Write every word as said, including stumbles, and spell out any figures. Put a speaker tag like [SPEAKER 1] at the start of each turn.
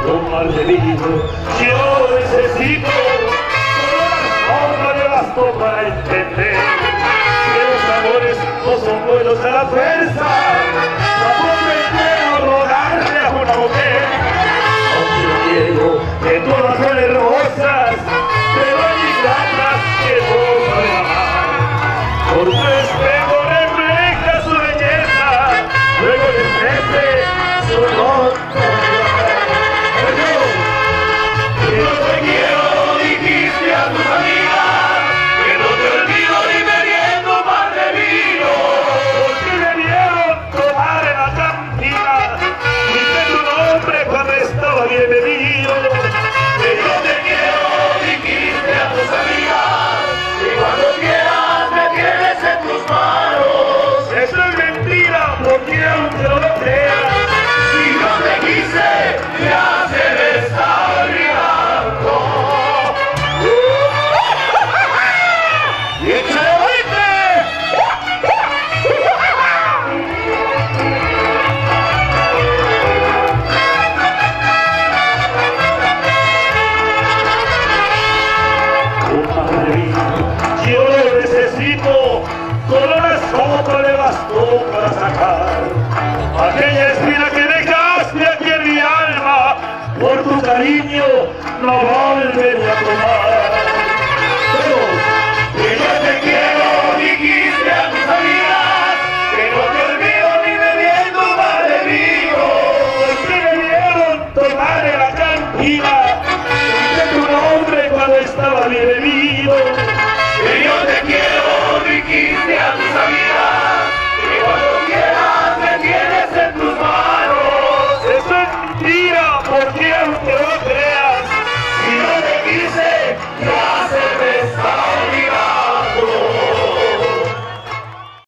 [SPEAKER 1] un mal de vino. Yo necesito solo de basto para entender que los amores no son buenos a la fuerza. Tampoco me puedo rogarle a una mujer, aunque yo quiero que todas son hermosas, pero hay ingratas que no saben amar. Por su espejo refleja su belleza, luego desprecia su rostro. Que no te quiero, dijiste a tus amigas, que no te olvido ni bebiendo un par de vino. Porque me vieron tomar en la cantina, dije tu nombre cuando estaba bien bebido. Que yo te quiero, dijiste a tus amigas, que cuando quieras me tienes en tus manos. Eso es mentira, porque aunque no lo creas, si no te quise, ya se me está olvidando. ¡Y échale baile! Yo lo necesito, con una sopa le bastó para sacar aquella espina que dejaste aquí en mi alma. Por tu cariño no volveré a tomar. Pero que yo te quiero, dijiste a tus amigas, que no te olvido ni bebiendo un par de vino. Que me vieron tomar en la cantina, dije tu nombre cuando estaba bien bebido.